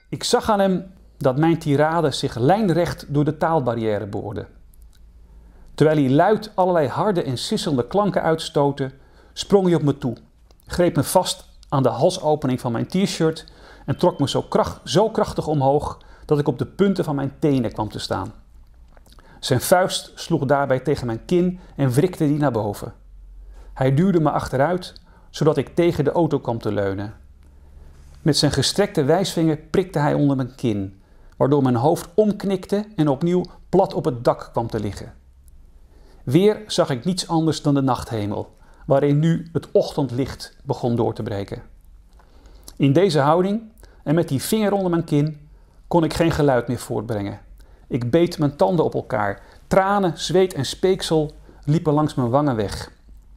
Ik zag aan hem dat mijn tirade zich lijnrecht door de taalbarrière boorde. Terwijl hij luid allerlei harde en sisselende klanken uitstootte, sprong hij op me toe, greep me vast aan de halsopening van mijn t-shirt en trok me zo krachtig omhoog dat ik op de punten van mijn tenen kwam te staan. Zijn vuist sloeg daarbij tegen mijn kin en wrikte die naar boven. Hij duwde me achteruit, zodat ik tegen de auto kwam te leunen. Met zijn gestrekte wijsvinger prikte hij onder mijn kin, waardoor mijn hoofd omknikte en opnieuw plat op het dak kwam te liggen. Weer zag ik niets anders dan de nachthemel, waarin nu het ochtendlicht begon door te breken. In deze houding en met die vinger onder mijn kin kon ik geen geluid meer voortbrengen. Ik beet mijn tanden op elkaar. Tranen, zweet en speeksel liepen langs mijn wangen weg.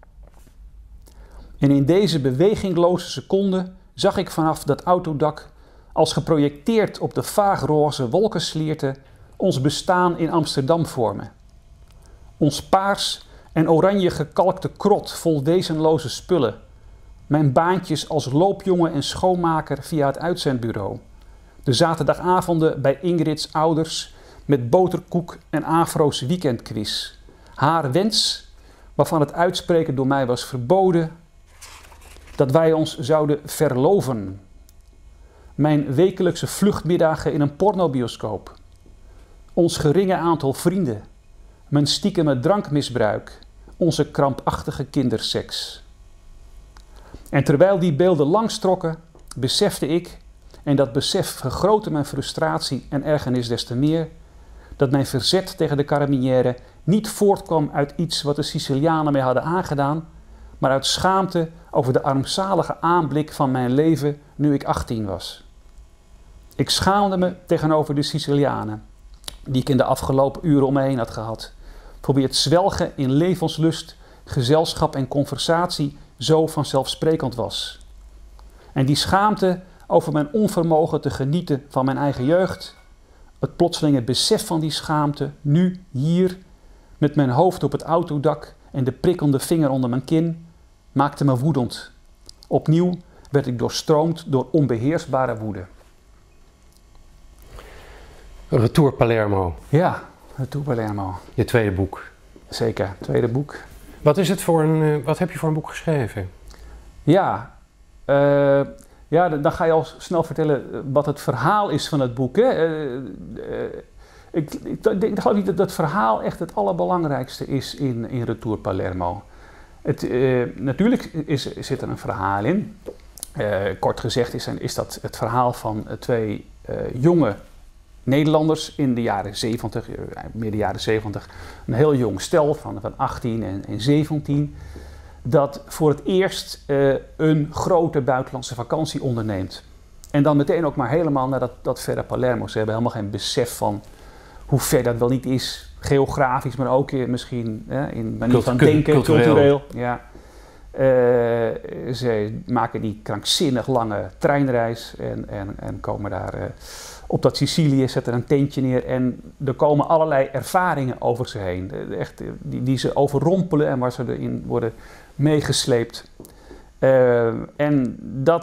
En in deze bewegingloze seconde zag ik vanaf dat autodak, als geprojecteerd op de vaagroze wolkenslierte, ons bestaan in Amsterdam vormen. Ons paars en oranje gekalkte krot vol wezenloze spullen. Mijn baantjes als loopjongen en schoonmaker via het uitzendbureau. De zaterdagavonden bij Ingrid's ouders met boterkoek en Afro's weekendquiz. Haar wens, waarvan het uitspreken door mij was verboden, dat wij ons zouden verloven. Mijn wekelijkse vluchtmiddagen in een pornobioscoop. Ons geringe aantal vrienden. Mijn stiekeme drankmisbruik. Onze krampachtige kinderseks. En terwijl die beelden langstrokken, besefte ik, en dat besef vergrootte mijn frustratie en ergernis des te meer, dat mijn verzet tegen de carabinieri niet voortkwam uit iets wat de Sicilianen mij hadden aangedaan, maar uit schaamte over de armzalige aanblik van mijn leven nu ik 18 was. Ik schaamde me tegenover de Sicilianen, die ik in de afgelopen uren om me heen had gehad, voor wie het zwelgen in levenslust, gezelschap en conversatie zo vanzelfsprekend was. En die schaamte over mijn onvermogen te genieten van mijn eigen jeugd, het plotselinge besef van die schaamte, nu, hier, met mijn hoofd op het autodak en de prikkende vinger onder mijn kin, maakte me woedend. Opnieuw werd ik doorstroomd door onbeheersbare woede. Retour Palermo. Ja, Retour Palermo. Je tweede boek. Zeker, tweede boek. Wat heb je voor een boek geschreven? Ja, dan ga je al snel vertellen wat het verhaal is van het boek. Hè? Ik geloof niet dat het verhaal echt het allerbelangrijkste is in Retour Palermo. Natuurlijk zit er een verhaal in. Kort gezegd is dat het verhaal van twee jonge Nederlanders in de jaren 70, midden jaren 70. Een heel jong stel van 18 en 17. Dat voor het eerst een grote buitenlandse vakantie onderneemt. En dan meteen ook maar helemaal naar dat verre Palermo. Ze hebben helemaal geen besef van hoe ver dat wel niet is. Geografisch, maar ook misschien in manier van denken, cultureel. Ja. Ze maken die krankzinnig lange treinreis en komen daar op dat Sicilië, zetten een tentje neer en er komen allerlei ervaringen over ze heen. Echt, die ze overrompelen en waar ze erin worden meegesleept. En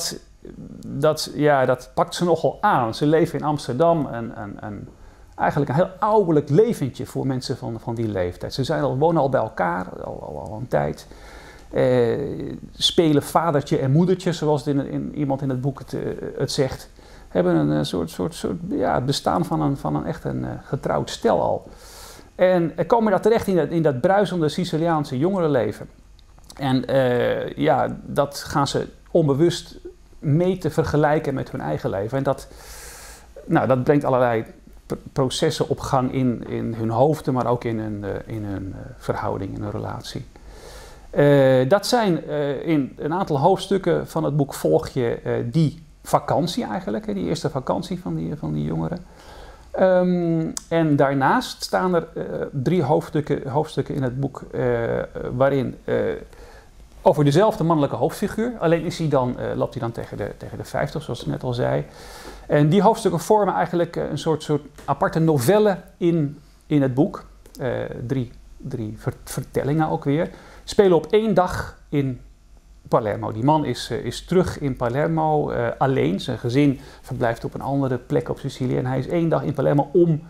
dat pakt ze nogal aan. Ze leven in Amsterdam en eigenlijk een heel ouderlijk leventje voor mensen van die leeftijd. Ze wonen al bij elkaar, al een tijd. Spelen vadertje en moedertje, zoals iemand in het boek het zegt. Hebben een soort bestaan van een echt een getrouwd stel al. En komen daar terecht in dat bruisende Siciliaanse jongerenleven. En dat gaan ze onbewust mee te vergelijken met hun eigen leven. En dat brengt allerlei processen op gang in hun hoofden, maar ook in hun verhouding, in hun relatie. Dat zijn in een aantal hoofdstukken van het boek volg je die vakantie eigenlijk, die eerste vakantie van die jongeren. En daarnaast staan er 3 hoofdstukken in het boek waarin over dezelfde mannelijke hoofdfiguur, alleen loopt hij dan tegen de 50, zoals ik net al zei. En die hoofdstukken vormen eigenlijk een soort aparte novelle in het boek. 3 vertellingen ook weer. Spelen op 1 dag in Palermo. Die man is terug in Palermo alleen. Zijn gezin verblijft op een andere plek op Sicilië. En hij is 1 dag in Palermo om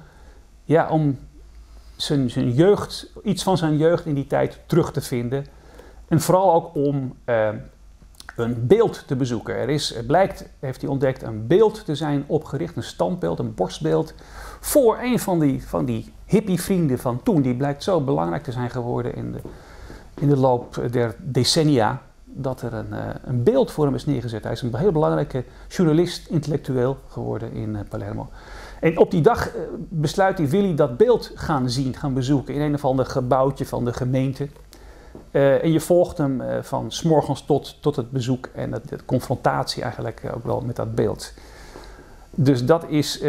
zijn jeugd, iets van zijn jeugd in die tijd terug te vinden. En vooral ook om een beeld te bezoeken. Er blijkt, heeft hij ontdekt, een beeld te zijn opgericht, een standbeeld, een borstbeeld, voor een van die hippievrienden van toen. Die blijkt zo belangrijk te zijn geworden in de loop der decennia, dat er een beeld voor hem is neergezet. Hij is een heel belangrijke journalist, intellectueel geworden in Palermo. En op die dag besluit hij, wil hij dat beeld gaan bezoeken in een of ander gebouwtje van de gemeente. En je volgt hem van 's morgens tot het bezoek en de confrontatie eigenlijk ook wel met dat beeld. Dus dat is,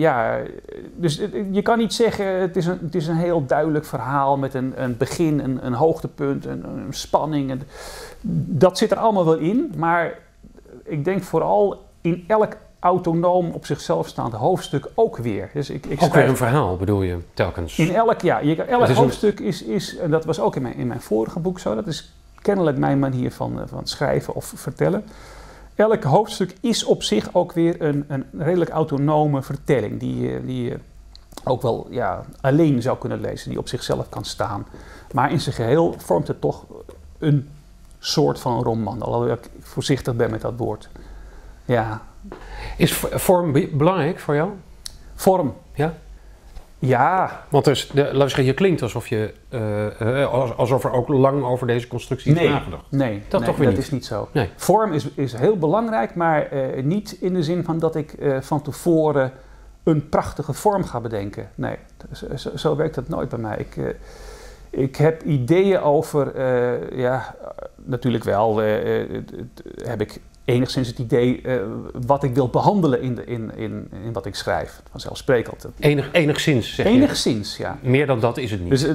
dus je kan niet zeggen, het is een heel duidelijk verhaal met een begin, een hoogtepunt, een spanning. Dat zit er allemaal wel in, maar ik denk vooral in elk autonoom op zichzelf staande hoofdstuk ook weer. Dus ik ook weer een verhaal bedoel je, telkens? In elk hoofdstuk is, en dat was ook in mijn vorige boek zo, dat is kennelijk mijn manier van schrijven of vertellen. Elk hoofdstuk is op zich ook weer een redelijk autonome vertelling die je ook wel alleen zou kunnen lezen, die op zichzelf kan staan. Maar in zijn geheel vormt het toch een soort van roman, alhoewel ik voorzichtig ben met dat woord. Ja. Is vorm belangrijk voor jou? Vorm? Ja. Ja. Want laten we zeggen, je klinkt alsof alsof er ook lang over deze constructie is nagedacht. Nee, dat is niet zo. Nee. Vorm is heel belangrijk, maar niet in de zin van dat ik van tevoren een prachtige vorm ga bedenken. Nee, zo werkt dat nooit bij mij. Ik heb ideeën over, natuurlijk wel, heb ik enigszins het idee wat ik wil behandelen in wat ik schrijf. Vanzelfsprekend. Enigszins, zeg je? Enigszins, ja. Meer dan dat is het niet. Dus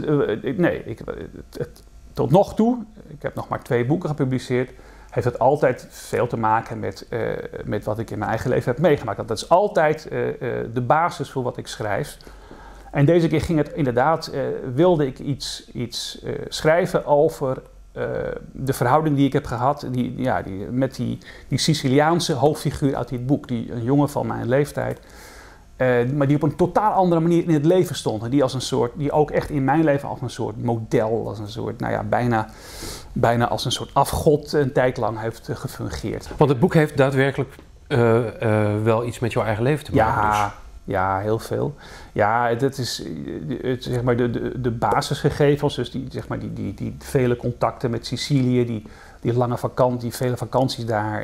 tot nog toe, ik heb nog maar 2 boeken gepubliceerd, heeft het altijd veel te maken met wat ik in mijn eigen leven heb meegemaakt. Dat is altijd de basis voor wat ik schrijf. En deze keer ging het inderdaad, wilde ik iets schrijven over de verhouding die ik heb gehad met die Siciliaanse hoofdfiguur uit dit boek. Een jongen van mijn leeftijd, maar die op een totaal andere manier in het leven stond. En die ook echt in mijn leven als een soort model, als een soort, bijna als een soort afgod een tijd lang heeft gefungeerd. Want het boek heeft daadwerkelijk wel iets met jouw eigen leven te maken. Ja. Dus. Ja, heel veel. Ja, dat is zeg maar de basisgegevens, dus die vele contacten met Sicilië, die lange vakantie, die vele vakanties daar,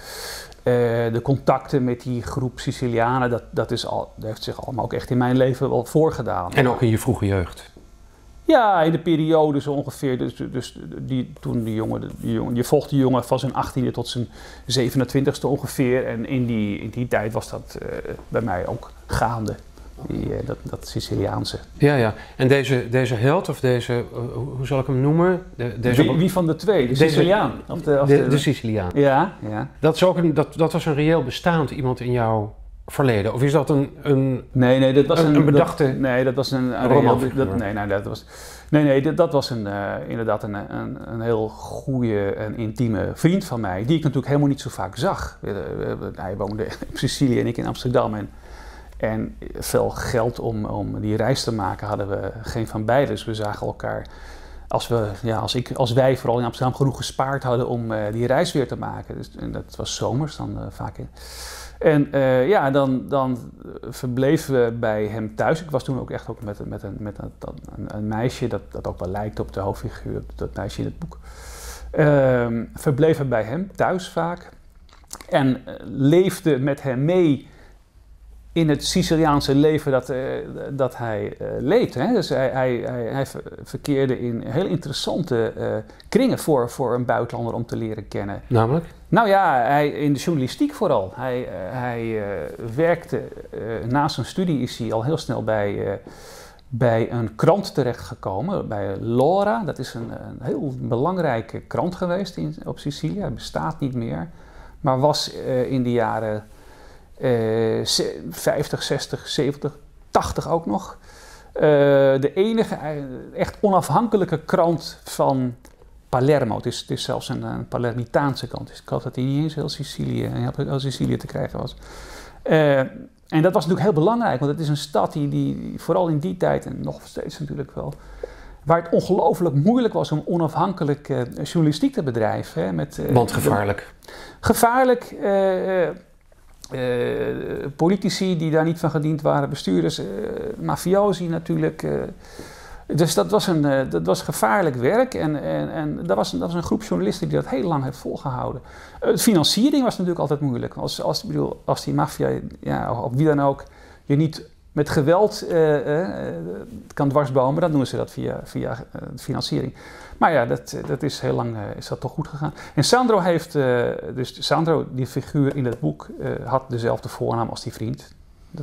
de contacten met die groep Sicilianen, dat heeft zich allemaal ook echt in mijn leven wel voorgedaan. En ook in je vroege jeugd? Ja, in de periode zo ongeveer. Toen je volgt die jongen van zijn 18e tot zijn 27e ongeveer. En in die tijd was dat bij mij ook gaande. Dat Siciliaanse. Ja. En deze held, of deze, hoe zal ik hem noemen? Wie van de twee? De Siciliaan? De Siciliaan. Ja. Dat was een reëel bestaand iemand in jouw verleden? Of is dat een Nee, dat was een bedachte... Nee, dat was een romanfiguur. Dat was inderdaad een heel goede en intieme vriend van mij, die ik natuurlijk helemaal niet zo vaak zag. Hij woonde op Sicilië en ik in Amsterdam. En veel geld om die reis te maken hadden we geen van beiden. Dus we zagen elkaar, als wij vooral in Amsterdam genoeg gespaard hadden om die reis weer te maken. Dus, en dat was zomers dan vaak. En dan verbleven we bij hem thuis. Ik was toen ook echt met een meisje dat ook wel lijkt op de hoofdfiguur, dat meisje in het boek. Verbleven bij hem thuis vaak. En leefde met hem mee in het Siciliaanse leven dat hij leed. Hè? Dus hij verkeerde in heel interessante kringen voor een buitenlander om te leren kennen. Namelijk? Nou ja, in de journalistiek vooral. Hij werkte, na zijn studie is hij al heel snel bij een krant terechtgekomen, bij L'Ora. Dat is een heel belangrijke krant geweest op Sicilië. Hij bestaat niet meer, maar was in de jaren 50, 60, 70, 80 ook nog. De enige echt onafhankelijke krant Palermo. Het is zelfs een Palermitaanse kant. Dus ik geloof dat hij niet eens heel Sicilië te krijgen was. En dat was natuurlijk heel belangrijk, want het is een stad die vooral in die tijd, en nog steeds natuurlijk wel, waar het ongelooflijk moeilijk was om onafhankelijk journalistiek te bedrijven. Hè, want gevaarlijk. Gevaarlijk. Politici die daar niet van gediend waren, bestuurders, mafiosi natuurlijk. Dus dat was gevaarlijk werk en dat was een groep journalisten die dat heel lang heeft volgehouden. Financiering was natuurlijk altijd moeilijk. Als die maffia, of wie dan ook, je niet met geweld kan dwarsbomen, dan doen ze dat via financiering. Maar ja, dat is heel lang is dat toch goed gegaan. En Sandro Sandro, die figuur in het boek, had dezelfde voornaam als die vriend.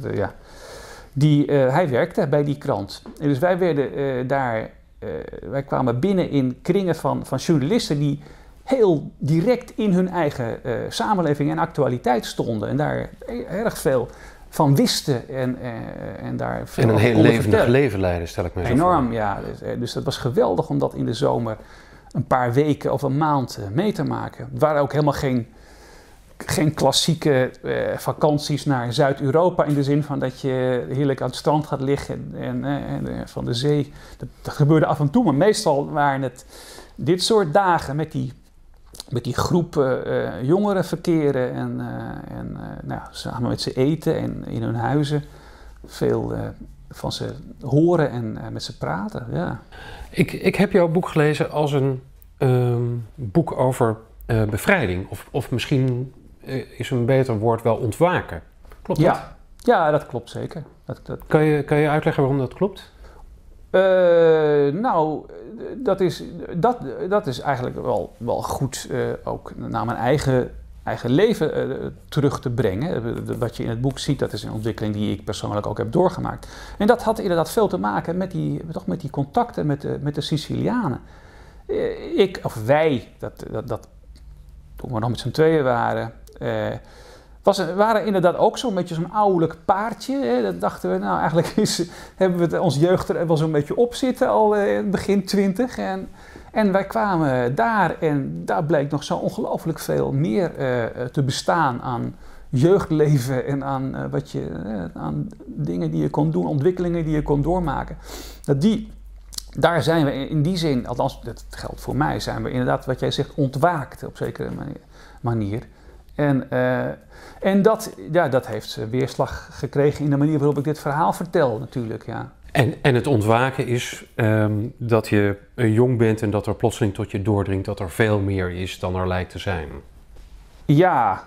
Hij werkte bij die krant. En dus wij werden wij kwamen binnen in kringen van journalisten die heel direct in hun eigen samenleving en actualiteit stonden. En daar erg veel van wisten en daar veel en een heel levendig vertellen. leven leiden, stel ik me zo Enorm, voor. ja. Dus dat was geweldig om dat in de zomer een paar weken of een maand mee te maken. Er waren ook helemaal geen klassieke vakanties naar Zuid-Europa in de zin van dat je heerlijk aan het strand gaat liggen en van de zee. Dat gebeurde af en toe, maar meestal waren het dit soort dagen met die groep jongeren verkeren en samen met ze eten en in hun huizen veel van ze horen en met ze praten. Ja. Ik heb jouw boek gelezen als een boek over bevrijding of misschien is een beter woord wel ontwaken. Klopt dat? Ja, dat klopt zeker. Kan je uitleggen waarom dat klopt? Dat is eigenlijk wel goed ook naar mijn eigen leven terug te brengen. Wat je in het boek ziet, dat is een ontwikkeling die ik persoonlijk ook heb doorgemaakt. En dat had inderdaad veel te maken met die contacten met de Sicilianen. Wij, toen we nog met z'n tweeën waren, waren inderdaad ook zo'n beetje zo'n ouderlijk paardje. Hè. Dat dachten we, nou eigenlijk hebben we onze jeugd er wel zo'n beetje op zitten, al begin 20. En wij kwamen daar en daar bleek nog zo ongelooflijk veel meer te bestaan aan jeugdleven en aan, aan dingen die je kon doen, ontwikkelingen die je kon doormaken. Daar zijn we in die zin, althans dat geldt voor mij, zijn we inderdaad wat jij zegt ontwaakt op zekere manier. En dat heeft weerslag gekregen in de manier waarop ik dit verhaal vertel natuurlijk, ja. En het ontwaken is dat je jong bent en dat er plotseling tot je doordringt dat er veel meer is dan er lijkt te zijn. Ja,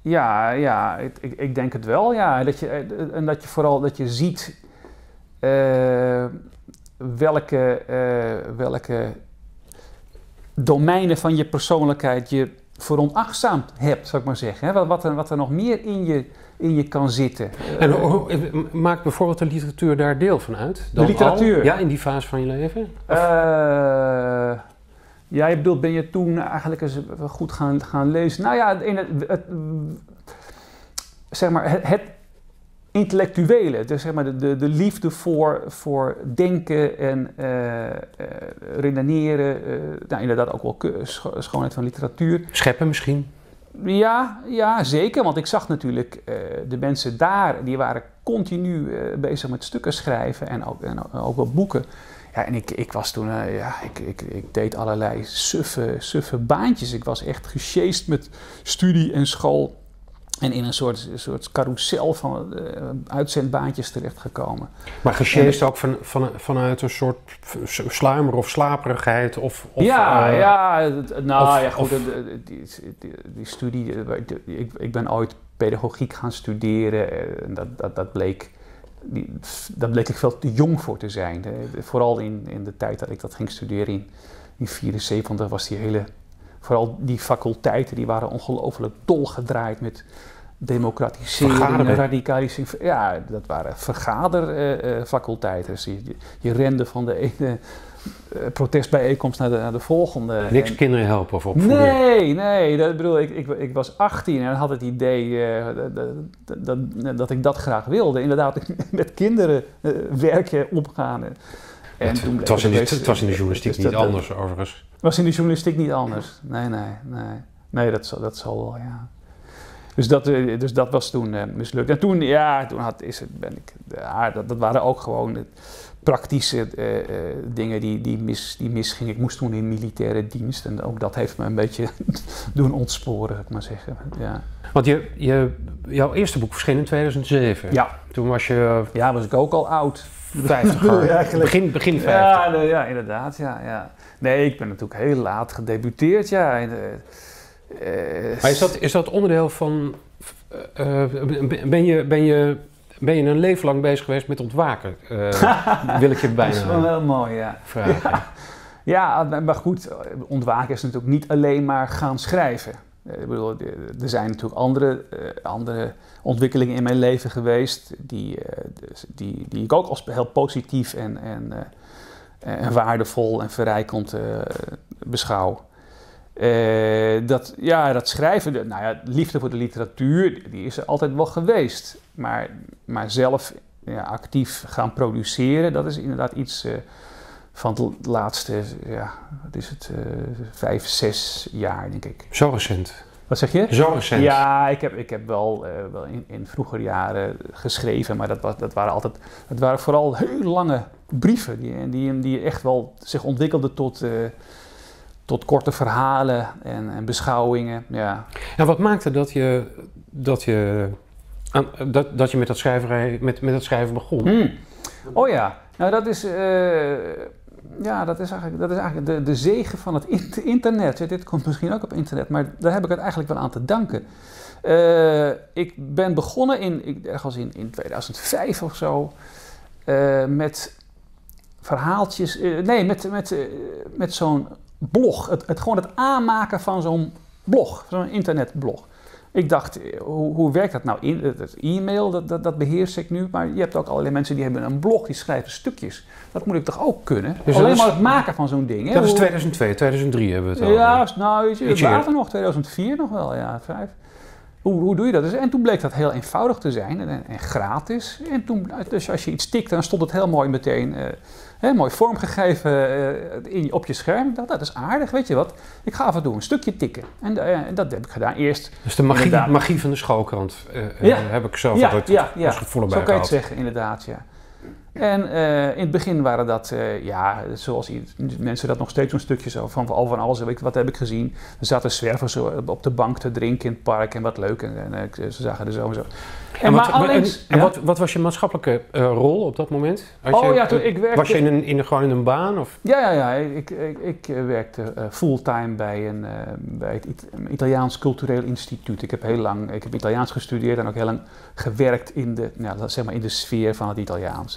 ik denk het wel, ja. Dat je vooral dat je ziet welke domeinen van je persoonlijkheid je veronachtzaamd hebt, zou ik maar zeggen. Hè? Wat er nog meer in je kan zitten. En maakt bijvoorbeeld de literatuur daar deel van uit? De literatuur? Al? Ja, in die fase van je leven? Ja, je bedoelt, ben je toen eigenlijk eens goed gaan lezen? Nou ja, zeg maar, het intellectuele, dus zeg maar de liefde voor denken en redeneren, inderdaad ook wel schoonheid van literatuur. Scheppen misschien? Ja, zeker, want ik zag natuurlijk de mensen daar, die waren continu bezig met stukken schrijven en ook wel boeken. Ja, en ik was toen, ik deed allerlei suffe baantjes. Ik was echt gesjeest met studie en school. En in een soort carousel van uitzendbaantjes terechtgekomen. Maar gesjeest ook vanuit een soort sluimer of slaperigheid? Die studie. Ik ben ooit pedagogiek gaan studeren. Dat bleek ik veel te jong voor te zijn. Vooral in de tijd dat ik dat ging studeren in 1974 was vooral die faculteiten, die waren ongelooflijk dolgedraaid met democratisering, radicalisering. Ja, dat waren vergaderfaculteiten. Dus je rende van de ene protestbijeenkomst naar de volgende. Niks kinderen helpen of opvoeden? Nee. Ik was 18 en had het idee dat ik dat graag wilde. Inderdaad, met kinderen werken, omgaan. En toen het was in de journalistiek niet anders, overigens. Was in de journalistiek niet anders. Nee, dat zal wel, ja. Dus dat was toen mislukt. En toen, dat waren ook gewoon praktische dingen die misgingen. Ik moest toen in militaire dienst en ook dat heeft me een beetje doen ontsporen, zou ik maar zeggen. Ja. Want jouw eerste boek verscheen in 2007. Ja. Toen was je... Ja, was ik ook al oud. 50. Begin 50. Ja, inderdaad. Ja. Nee, ik ben natuurlijk heel laat gedebuteerd, ja. Maar is dat onderdeel van... Ben je een leven lang bezig geweest met ontwaken? Wil ik je bijna... Dat is wel heel mooi, ja. Vragen. Ja, maar goed, ontwaken is natuurlijk niet alleen maar gaan schrijven. Ik bedoel, er zijn natuurlijk andere ontwikkelingen in mijn leven geweest die ik ook als heel positief en waardevol en verrijkend beschouw. Dat schrijven, liefde voor de literatuur, die is er altijd wel geweest. Maar zelf actief gaan produceren, dat is inderdaad iets van de laatste, 5, 6 jaar, denk ik. Zo recent? Wat zeg je? Zo recent? Ja, ik heb wel in vroegere jaren geschreven, maar dat waren vooral heel lange brieven die echt wel zich ontwikkelden tot korte verhalen en beschouwingen. Ja. En wat maakte dat je met dat schrijven begon? Oh ja, nou dat is eigenlijk de zegen van het internet. Dit komt misschien ook op internet, maar daar heb ik het eigenlijk wel aan te danken. Ik ben begonnen ergens in 2005 of zo met verhaaltjes. Met zo'n blog. Gewoon het aanmaken van zo'n blog, zo'n internetblog. Ik dacht, hoe werkt dat nou? Het e-mail, dat beheers ik nu. Maar je hebt ook allerlei mensen die hebben een blog, die schrijven stukjes. Dat moet ik toch ook kunnen? Dus alleen maar het maken van zo'n ding. Dat is 2002, 2003 hebben we het over. Ja, nou, het later nog, 2004 nog wel, ja, 5. Hoe doe je dat? En toen bleek dat heel eenvoudig te zijn en gratis. En toen, dus als je iets tikte, dan stond het heel mooi meteen, mooi vormgegeven op je scherm. Ik dacht, dat is aardig, weet je wat? Ik ga af en toe een stukje tikken. En dat heb ik gedaan. Eerst. Dus de magie van de schoolkrant heb ik zelf altijd als gevoel bij zo kan je het zeggen, inderdaad, ja. En in het begin waren dat, zoals mensen dat nog steeds zo'n stukje zo van alles. Wat heb ik gezien? Er zaten zwervers op de bank te drinken in het park en wat leuk. En ze zagen er zo en zo. Wat was je maatschappelijke rol op dat moment? Ik werkte... Was je gewoon in een baan? Of? Ja. Ik werkte fulltime bij het Italiaans Cultureel Instituut. Ik heb Italiaans gestudeerd en ook heel lang gewerkt in de sfeer van het Italiaans.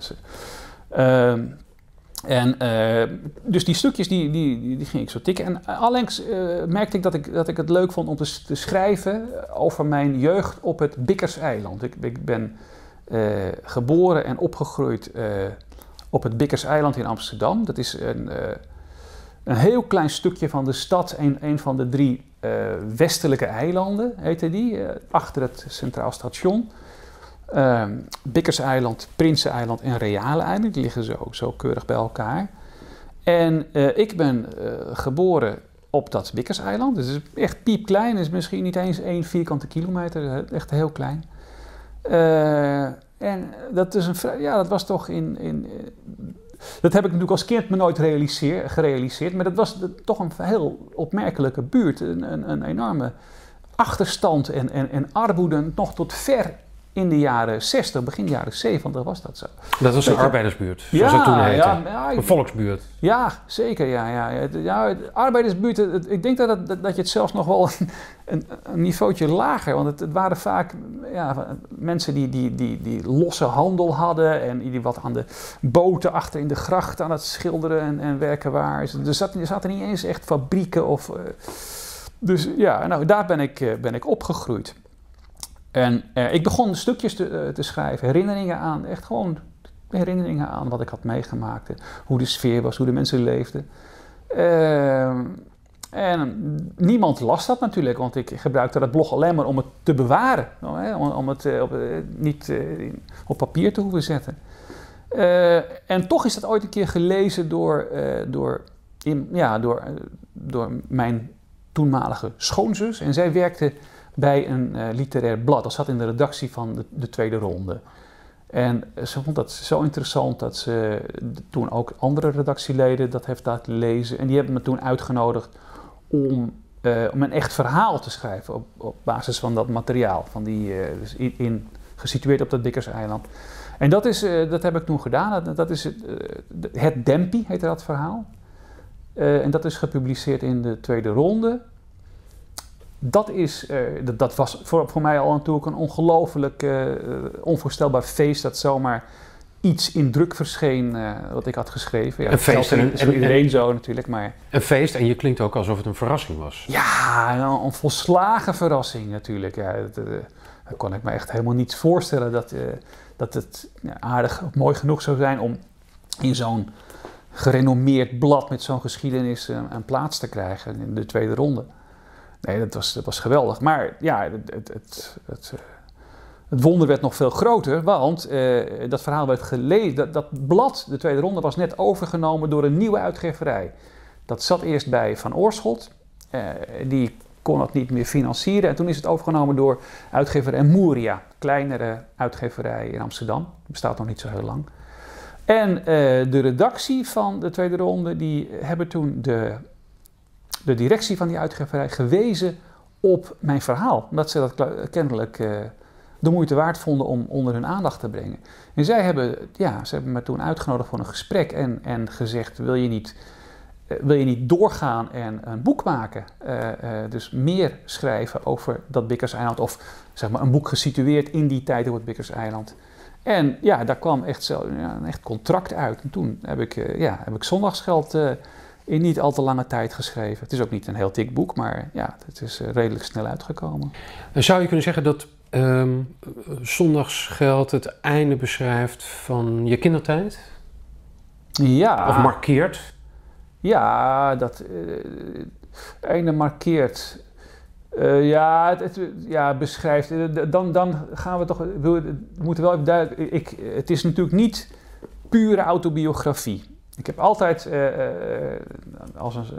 Dus die stukjes die ging ik zo tikken. En allengs merkte ik dat ik het leuk vond om te schrijven over mijn jeugd op het Bickerseiland. Ik ben geboren en opgegroeid op het Bickerseiland in Amsterdam. Dat is een heel klein stukje van de stad, een van de 3 westelijke eilanden, heette die, achter het Centraal Station. Bickerseiland, Prinseneiland en Reale Eiland, die liggen zo keurig bij elkaar. En ik ben geboren op dat Bickerseiland. Dus het is echt piepklein, het is misschien niet eens 1 vierkante kilometer, echt heel klein. En dat was toch dat heb ik natuurlijk als kind me nooit gerealiseerd, maar dat was toch een heel opmerkelijke buurt. Een enorme achterstand en armoede, nog tot ver in de jaren 60, begin jaren 70 was dat zo. Dat was een arbeidersbuurt, zoals het toen heette. Een volksbuurt. Ja, zeker. Ja, arbeidersbuurt, ik denk dat je het zelfs nog wel een niveautje lager, want het waren vaak mensen die losse handel hadden en die wat aan de boten achter in de gracht aan het schilderen en werken waren. Er zaten niet eens echt fabrieken of... Dus ja, daar ben ik opgegroeid. En ik begon stukjes te schrijven, herinneringen aan wat ik had meegemaakt. Hoe de sfeer was, hoe de mensen leefden. En niemand las dat natuurlijk, want ik gebruikte dat blog alleen maar om het te bewaren. Om het niet op papier te hoeven zetten. En toch is dat ooit een keer gelezen door mijn toenmalige schoonzus. En zij werkte bij een literair blad. Dat zat in de redactie van de tweede ronde. En ze vond dat zo interessant dat ze toen ook andere redactieleden dat heeft laten lezen. En die hebben me toen uitgenodigd om een echt verhaal te schrijven op basis van dat materiaal. Dus gesitueerd op dat Bickerseiland. En dat heb ik toen gedaan. Dat is het Dempie, heette dat verhaal. En dat is gepubliceerd in de tweede ronde. Dat was voor mij al natuurlijk een ongelooflijk onvoorstelbaar feest dat zomaar iets in druk verscheen wat ik had geschreven. Ja, een feest en iedereen zo natuurlijk, maar... Een feest en je klinkt ook alsof het een verrassing was. Ja, een volslagen verrassing natuurlijk. Ja, dat kon ik me echt helemaal niet voorstellen dat het aardig of mooi genoeg zou zijn om in zo'n gerenommeerd blad met zo'n geschiedenis een plaats te krijgen in de tweede ronde. Nee, dat was geweldig. Maar ja, het wonder werd nog veel groter, want dat verhaal werd gelezen. Dat blad, de tweede ronde, was net overgenomen door een nieuwe uitgeverij. Dat zat eerst bij Van Oorschot. Die kon het niet meer financieren. En toen is het overgenomen door uitgeverij Moeria. Kleinere uitgeverij in Amsterdam. Dat bestaat nog niet zo heel lang. En de redactie van de tweede ronde, die hebben toen de directie van die uitgeverij gewezen op mijn verhaal. Omdat ze dat kennelijk de moeite waard vonden om onder hun aandacht te brengen. En ze hebben me toen uitgenodigd voor een gesprek en gezegd, wil je niet doorgaan en een boek maken? Dus meer schrijven over dat Bickerseiland of zeg maar een boek gesitueerd in die tijd op het Bickerseiland. En ja, daar kwam echt een echt contract uit. En toen heb ik Zondagsgeld in niet al te lange tijd geschreven. Het is ook niet een heel dik boek, maar ja, het is redelijk snel uitgekomen. Zou je kunnen zeggen dat Zondagsgeld het einde beschrijft van je kindertijd? Ja. Of markeert? Ja, dat einde markeert. Beschrijft. Dan gaan we toch. We moeten wel even duidelijk. Het is natuurlijk niet pure autobiografie. Ik heb altijd als een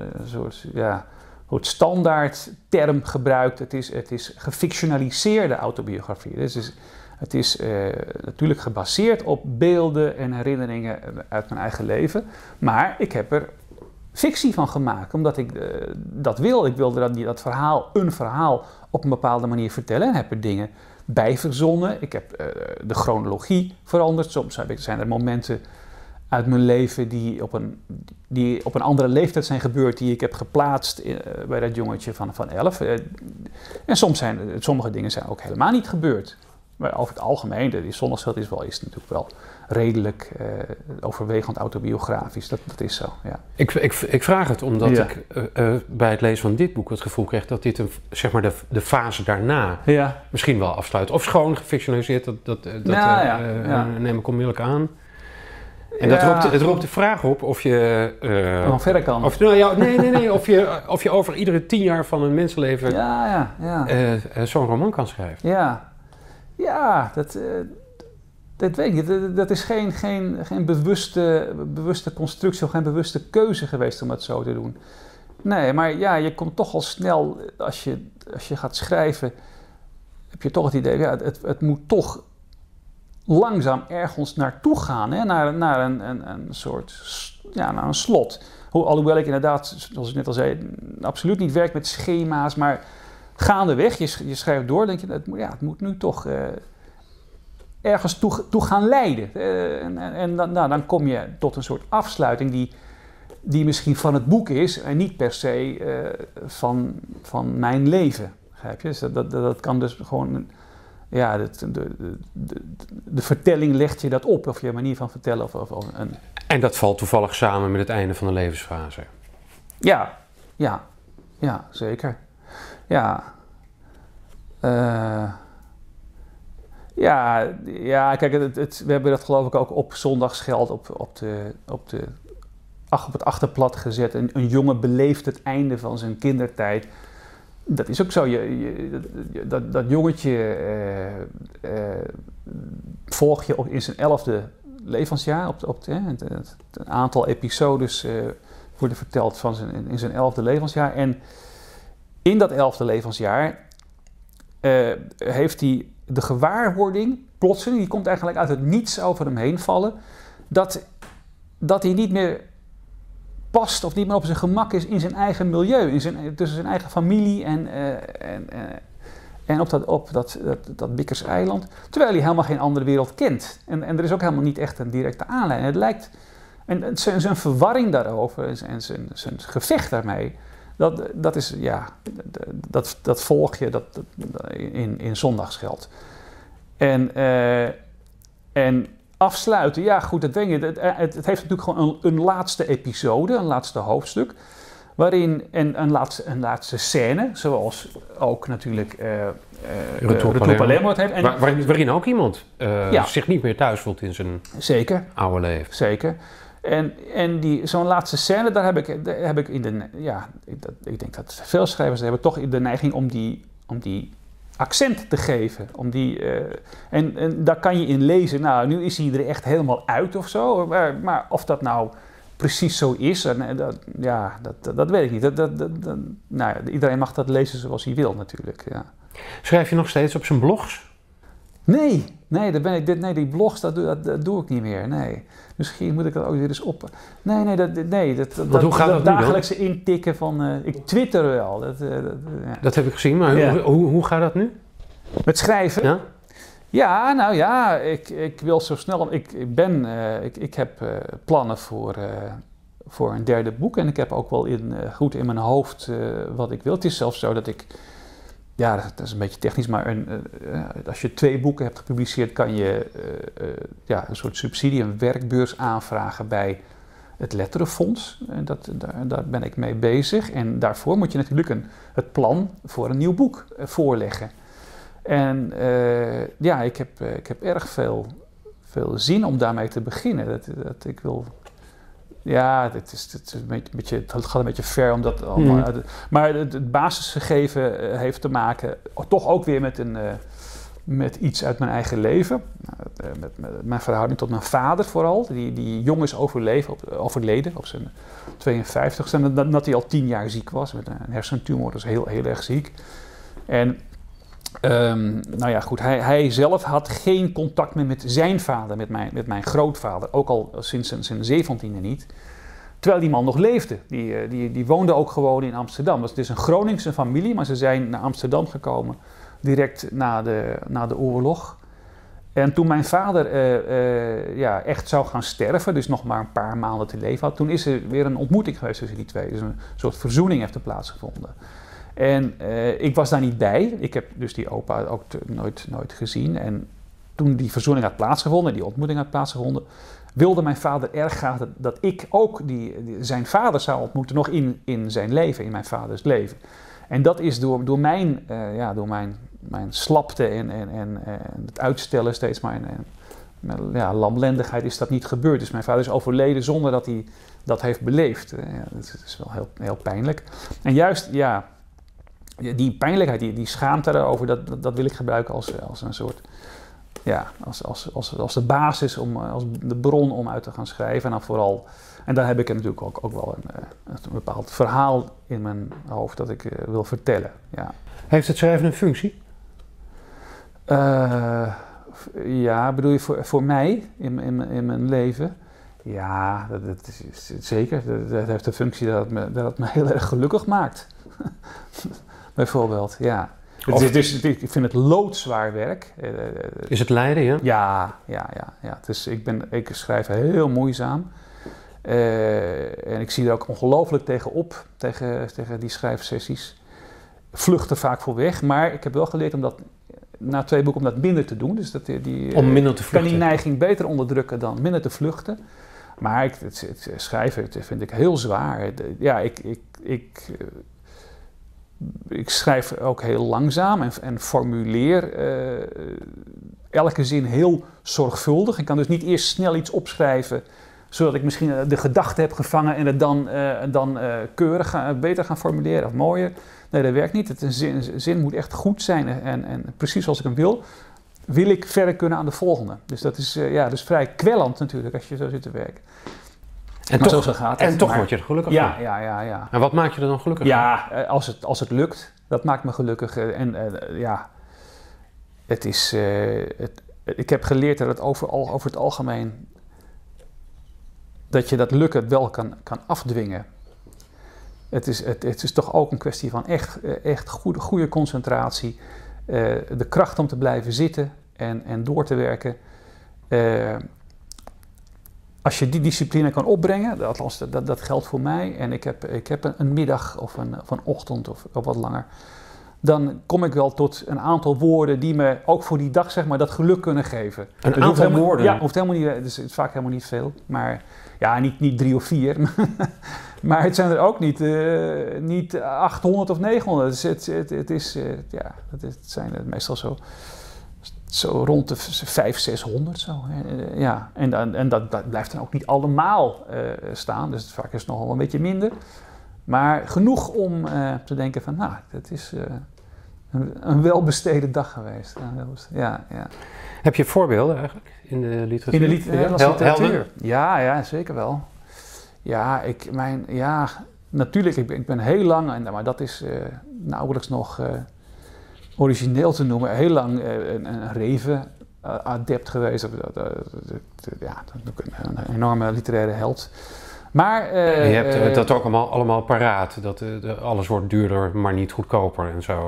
soort standaard term gebruikt. Het is gefictionaliseerde autobiografie. Dus het is natuurlijk gebaseerd op beelden en herinneringen uit mijn eigen leven. Maar ik heb er fictie van gemaakt, omdat ik dat wil. Ik wilde een verhaal op een bepaalde manier vertellen en heb er dingen bij verzonnen. Ik heb de chronologie veranderd. Soms zijn er momenten uit mijn leven die op een andere leeftijd zijn gebeurd, die ik heb geplaatst bij dat jongetje van 11. En sommige dingen zijn ook helemaal niet gebeurd. Maar over het algemeen, die Zondagsgeld is natuurlijk wel redelijk overwegend autobiografisch. Dat is zo, ja. Ik vraag het omdat ik bij het lezen van dit boek het gevoel kreeg dat dit de fase daarna misschien wel afsluit. Of schoon gefictionaliseerd, neem ik onmiddellijk aan. En het roept de vraag op of je... nog verder kan. Of je over iedere 10 jaar van een mensenleven zo'n roman kan schrijven. Ja, dat weet ik niet. Dat is geen bewuste constructie of geen bewuste keuze geweest om het zo te doen. Nee, maar ja, je komt toch al snel, als je gaat schrijven, heb je toch het idee, het moet toch langzaam ergens naartoe gaan, hè? Naar een soort, naar een slot. Alhoewel ik inderdaad, zoals ik net al zei, absoluut niet werk met schema's, maar gaandeweg, je schrijft door, denk je, het moet nu toch ergens toe gaan leiden. Dan kom je tot een soort afsluiting die misschien van het boek is en niet per se van mijn leven. Begrijp je? Dus dat kan dus gewoon... Ja, de vertelling legt je dat op, of je manier van vertellen. En dat valt toevallig samen met het einde van de levensfase. Ja, zeker. Ja. Kijk, we hebben dat geloof ik ook op Zondagsgeld op het achterplat gezet. Een jongen beleeft het einde van zijn kindertijd. Dat is ook zo. Dat jongetje volg je in zijn 11e levensjaar. Het aantal episodes worden verteld in zijn 11e levensjaar. En in dat 11e levensjaar heeft hij de gewaarwording, plotseling, die komt eigenlijk uit het niets over hem heen vallen, dat hij niet meer past of niet meer op zijn gemak is in zijn eigen milieu, tussen zijn eigen familie en op dat Bikkers eiland, terwijl hij helemaal geen andere wereld kent. En er is ook helemaal niet echt een directe aanleiding. Het lijkt, en zijn verwarring daarover en zijn gevecht daarmee, dat volg je in Zondagsgeld. En afsluiten, ja goed, dat denk je. Het heeft natuurlijk gewoon een laatste episode, een laatste hoofdstuk, waarin een laatste scène, zoals ook natuurlijk Retour Palermo het heeft. En waarin ook iemand zich niet meer thuis voelt in zijn oude leven. Zeker. En zo'n laatste scène, daar heb ik ik denk dat veel schrijvers hebben toch de neiging om die accent te geven. En daar kan je in lezen, nou, nu is hij er echt helemaal uit of zo. Maar of dat nou precies zo is, dat weet ik niet. Iedereen mag dat lezen zoals hij wil natuurlijk. Ja. Schrijf je nog steeds op zijn blogs? Nee, die blogs, dat doe ik niet meer. Nee. Misschien moet ik dat ook weer eens op. Hoe gaat dat dagelijkse intikken van. Ik twitter wel. Dat heb ik gezien, maar hoe gaat dat nu? Met schrijven? Ja? Ja, nou ja, ik wil zo snel. Ik heb plannen voor een derde boek en ik heb ook wel goed in mijn hoofd wat ik wil. Het is zelfs zo dat ik. Ja, dat is een beetje technisch, maar als je 2 boeken hebt gepubliceerd, kan je een soort subsidie, een werkbeurs aanvragen bij het Letterenfonds. En daar ben ik mee bezig. En daarvoor moet je natuurlijk het plan voor een nieuw boek voorleggen. En ik heb erg veel zin om daarmee te beginnen. Dat ik wil. Ja, het gaat een beetje ver om dat allemaal. Maar het basisgegeven heeft te maken toch ook weer met iets uit mijn eigen leven. Met mijn verhouding tot mijn vader vooral. Die jong is overleden op zijn 52ste. En dat hij al 10 jaar ziek was met een hersentumor. Dus heel erg ziek. En goed, hij zelf had geen contact meer met zijn vader, met mijn grootvader. Ook al sinds zijn 17e niet. Terwijl die man nog leefde. Die woonde ook gewoon in Amsterdam. Dus het is een Groningse familie, maar ze zijn naar Amsterdam gekomen direct na de oorlog. En toen mijn vader echt zou gaan sterven, dus nog maar een paar maanden te leven had, toen is er weer een ontmoeting geweest tussen die twee. Dus een soort verzoening heeft er plaatsgevonden. En ik was daar niet bij. Ik heb dus die opa ook nooit gezien. En toen die verzoening had plaatsgevonden, die ontmoeting had plaatsgevonden, wilde mijn vader erg graag dat ik ook zijn vader zou ontmoeten, nog in zijn leven, in mijn vaders leven. En dat is door mijn slapte en het uitstellen steeds maar en lamlendigheid is dat niet gebeurd. Dus mijn vader is overleden zonder dat hij dat heeft beleefd. Dat is wel heel, heel pijnlijk. En juist, die pijnlijkheid, die schaamte daarover, dat wil ik gebruiken als een soort, als de basis, als de bron om uit te gaan schrijven. En dan vooral, en daar heb ik natuurlijk ook wel een bepaald verhaal in mijn hoofd dat ik wil vertellen. Ja. Heeft het schrijven een functie? Bedoel je voor mij in mijn leven? Ja, dat is zeker. Dat heeft de functie dat het me heel erg gelukkig maakt. Bijvoorbeeld, ja. Ik vind het loodzwaar werk. Is het lijden, ja? Ja. Dus ik schrijf heel moeizaam. En ik zie er ook ongelooflijk tegenop, tegen die schrijfsessies. Vlucht er vaak voor weg, maar ik heb wel geleerd om dat na 2 boeken om dat minder te doen. Dus om minder te vluchten. Kan die neiging beter onderdrukken dan minder te vluchten. Maar het schrijven vind ik heel zwaar. Ja, ik schrijf ook heel langzaam en formuleer elke zin heel zorgvuldig. Ik kan dus niet eerst snel iets opschrijven, zodat ik misschien de gedachte heb gevangen en het dan keurig beter gaan formuleren of mooier. Nee, dat werkt niet. Een zin moet echt goed zijn en precies zoals ik hem wil. wil ik verder kunnen aan de volgende. Dus dat is dus vrij kwellend natuurlijk als je zo zit te werken. En toch, zo gaat het. En toch word je er gelukkig van. Ja. En wat maakt je er dan gelukkig van? Ja, als het lukt, dat maakt me gelukkig. Het is... ik heb geleerd dat het over het algemeen... dat je dat lukken wel kan afdwingen. Het is toch ook een kwestie van echt goede concentratie. De kracht om te blijven zitten en door te werken. Als je die discipline kan opbrengen, althans dat geldt voor mij. En ik heb een middag of een ochtend of wat langer. Dan kom ik wel tot een aantal woorden die me ook voor die dag zeg maar dat geluk kunnen geven. Een aantal woorden? Ja, hoeft helemaal niet, dus het is vaak helemaal niet veel. Maar ja, niet 3 of 4. Maar het zijn er ook niet 800 of 900. Het zijn er meestal zo rond de 500, 600 zo. Ja, en dat blijft dan ook niet allemaal staan. Dus vaak is het nogal een beetje minder. Maar genoeg om te denken van, nou, het is een welbesteden dag geweest. Ja. Heb je voorbeelden eigenlijk in de literatuur? In de literatuur? Ja, zeker wel. Natuurlijk, ik ben heel lang, maar dat is nauwelijks nog origineel te noemen, heel lang een Reven-adept geweest. Een enorme literaire held. Maar, je hebt dat ook allemaal paraat, dat alles wordt duurder, maar niet goedkoper en zo.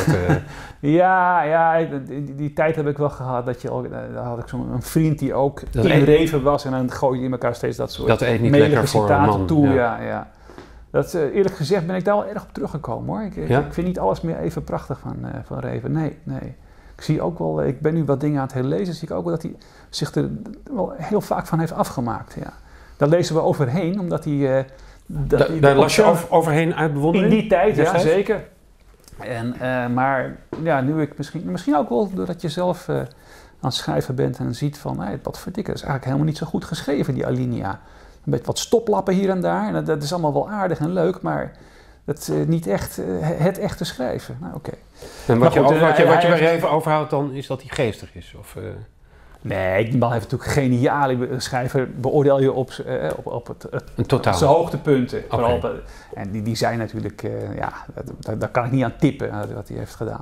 Die tijd heb ik wel gehad. Daar had ik zo'n vriend die ook in Reven was en dan gooi je in elkaar steeds dat soort dat eet niet lekker voor een man. Toe. Ja. Dat, eerlijk gezegd ben ik daar wel erg op teruggekomen hoor. Ik vind niet alles meer even prachtig van Reven. Nee. Ik zie ook wel, ik ben nu wat dingen aan het herlezen, zie ik ook wel dat hij zich er wel heel vaak van heeft afgemaakt. Ja. Daar lezen we overheen, omdat hij... Daar las je overheen uit bewondering? In die tijd, ja, zeker. Maar ja, nu ik misschien ook wel doordat je zelf aan het schrijven bent en ziet van, wat verdikken, dat is eigenlijk helemaal niet zo goed geschreven, die alinea. Een beetje wat stoplappen hier en daar, en dat is allemaal wel aardig en leuk, maar dat niet echt het echte schrijven. Nou, oké. En wat je bij Reven overhoudt dan, is dat hij geestig is? Of... Nee, die man heeft natuurlijk geniale schrijver, beoordeel je op zijn hoogtepunten. Okay. En die zijn natuurlijk, daar kan ik niet aan tippen wat hij heeft gedaan.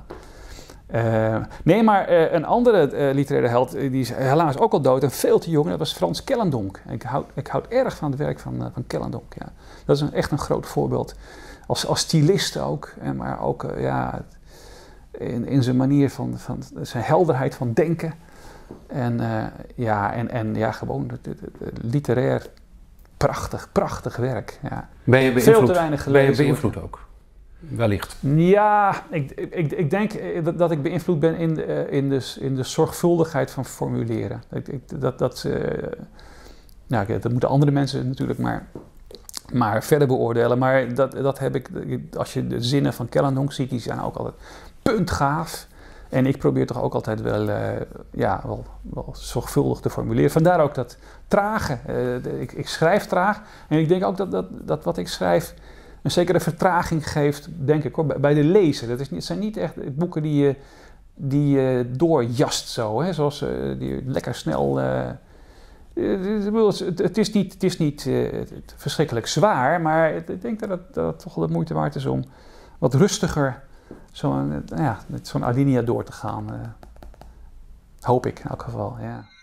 Maar een andere literaire held, die is helaas ook al dood en veel te jong, dat was Frans Kellendonk. Ik houd erg van het werk van Kellendonk. Ja. Dat is echt een groot voorbeeld. Als stylist ook, maar ook in zijn manier van zijn helderheid van denken. En gewoon literair prachtig werk. Ja. Ben je veel te weinig gelezen. Ben je beïnvloed ook? Wellicht. Ja, ik denk dat ik beïnvloed ben in de zorgvuldigheid van formuleren. Dat moeten andere mensen natuurlijk maar verder beoordelen. Maar dat heb ik, als je de zinnen van Kellendonk ziet, die zijn ook altijd puntgaaf. En ik probeer toch ook altijd wel zorgvuldig te formuleren. Vandaar ook dat trage. Ik schrijf traag. En ik denk ook dat wat ik schrijf een zekere vertraging geeft, denk ik hoor, bij de lezer. Het zijn niet echt boeken die je doorjast zo. Hè, zoals die lekker snel... Het is niet verschrikkelijk zwaar, maar ik denk dat het toch wel de moeite waard is om wat rustiger met zo'n alinea door te gaan. Hoop ik in elk geval, ja.